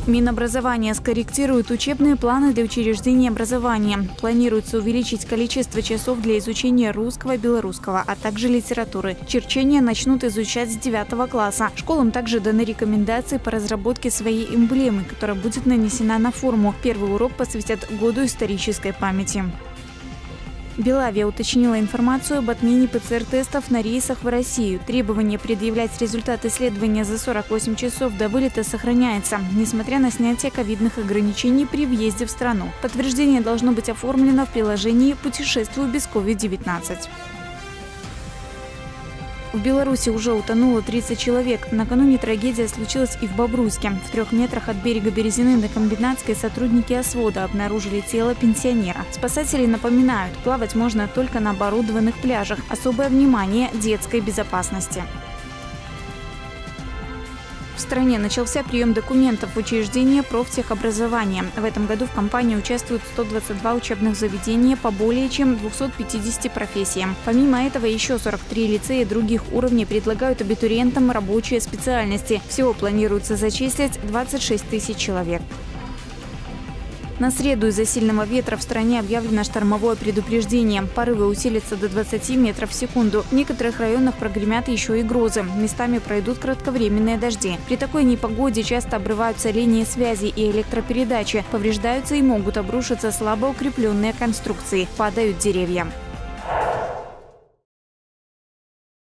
Минобразование скорректирует учебные планы для учреждений образования. Планируется увеличить количество часов для изучения русского, белорусского, а также литературы. Черчения начнут изучать с 9 класса. Школам также даны рекомендации по разработке своей эмблемы, которая будет нанесена на форму. Первый урок посвятят году исторической памяти. Белавия уточнила информацию об отмене ПЦР-тестов на рейсах в Россию. Требование предъявлять результат исследования за 48 часов до вылета сохраняется, несмотря на снятие ковидных ограничений при въезде в страну. Подтверждение должно быть оформлено в приложении «Путешествую без COVID-19». В Беларуси уже утонуло 30 человек. Накануне трагедия случилась и в Бобруйске. В 3 метрах от берега Березины на Комбинатской сотрудники ОСВОДа обнаружили тело пенсионера. Спасатели напоминают, плавать можно только на оборудованных пляжах. Особое внимание детской безопасности. В стране начался прием документов в учреждения профтехобразования. В этом году в кампании участвуют 122 учебных заведения по более чем 250 профессиям. Помимо этого, еще 43 лицея других уровней предлагают абитуриентам рабочие специальности. Всего планируется зачислить 26 тысяч человек. На среду из-за сильного ветра в стране объявлено штормовое предупреждение. Порывы усилятся до 20 метров в секунду. В некоторых районах прогремят еще и грозы. Местами пройдут кратковременные дожди. При такой непогоде часто обрываются линии связи и электропередачи. Повреждаются и могут обрушиться слабо укрепленные конструкции. Падают деревья.